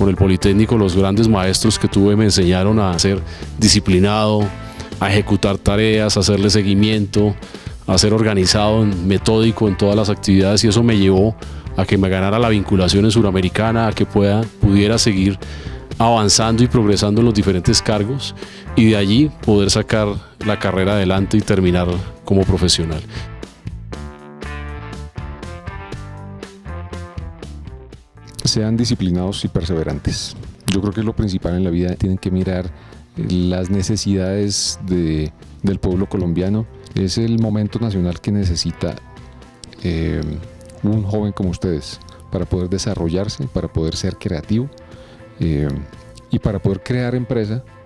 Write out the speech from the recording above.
con el Politécnico, los grandes maestros que tuve me enseñaron a ser disciplinado, a ejecutar tareas, a hacerle seguimiento, a ser organizado, metódico en todas las actividades, y eso me llevó a que me ganara la vinculación en Suramericana, a que pudiera seguir avanzando y progresando en los diferentes cargos y de allí poder sacar la carrera adelante y terminar como profesional. Sean disciplinados y perseverantes. Yo creo que es lo principal en la vida. Tienen que mirar las necesidades del pueblo colombiano. Es el momento nacional que necesita un joven como ustedes para poder desarrollarse, para poder ser creativo y para poder crear empresa